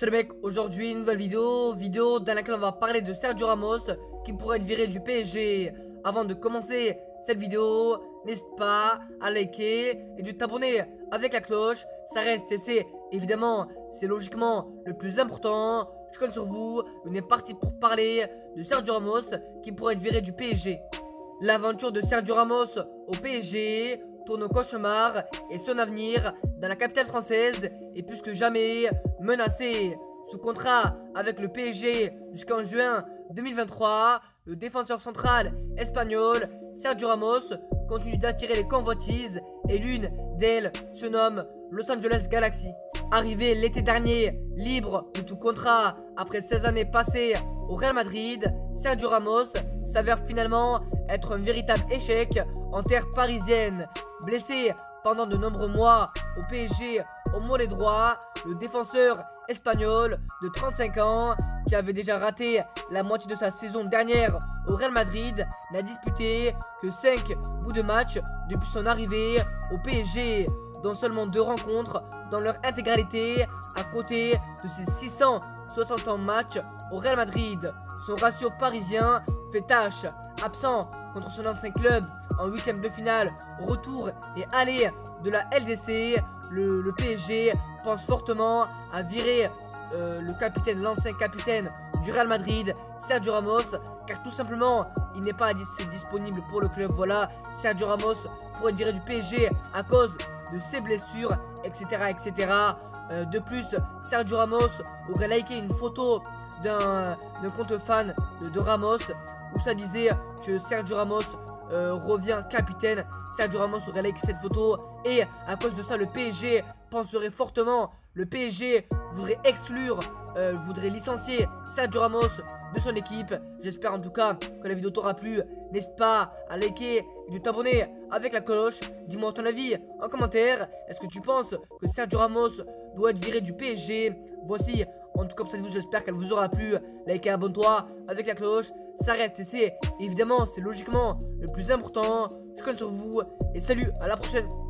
Salut mec, aujourd'hui une nouvelle vidéo dans laquelle on va parler de Sergio Ramos qui pourrait être viré du PSG. Avant de commencer cette vidéo, n'hésite pas à liker et de t'abonner avec la cloche. Ça reste et c'est évidemment, c'est logiquement le plus important. Je compte sur vous, on est parti pour parler de Sergio Ramos qui pourrait être viré du PSG. L'aventure de Sergio Ramos au PSG tourne au cauchemar et son avenir dans la capitale française est plus que jamais menacé. Sous contrat avec le PSG jusqu'en juin 2023, le défenseur central espagnol Sergio Ramos continue d'attirer les convoitises et l'une d'elles se nomme Los Angeles Galaxy. Arrivé l'été dernier, libre de tout contrat après 16 années passées au Real Madrid, Sergio Ramos s'avère finalement être un véritable échec en terre parisienne. Blessé pendant de nombreux mois au PSG au mollet droit, le défenseur espagnol de 35 ans, qui avait déjà raté la moitié de sa saison dernière au Real Madrid, n'a disputé que 5 bouts de match depuis son arrivée au PSG, dont seulement 2 rencontres dans leur intégralité à côté de ses 660 ans matchs au Real Madrid. Son ratio parisien fait tâche, absent contre son ancien club en huitième de finale, retour et aller de la LDC. Le PSG pense fortement à virer l'ancien capitaine du Real Madrid, Sergio Ramos, car tout simplement il n'est pas disponible pour le club. Voilà, Sergio Ramos pourrait être viré du PSG à cause de ses blessures, etc. etc. De plus, Sergio Ramos aurait liké une photo d'un compte fan de Ramos où ça disait que Sergio Ramos revient capitaine. Sergio Ramos aurait liké cette photo et à cause de ça le PSG penserait fortement, le PSG voudrait exclure, voudrait licencier Sergio Ramos de son équipe. J'espère en tout cas que la vidéo t'aura plu. N'hésite pas à liker et de t'abonner avec la cloche. Dis-moi ton avis en commentaire. Est-ce que tu penses que Sergio Ramos doit être viré du PSG? Voici en tout cas pour cette vidéo, j'espère qu'elle vous aura plu. Like et abonne-toi avec la cloche. Ça reste et c'est évidemment, c'est logiquement le plus important. Je compte sur vous et salut, à la prochaine.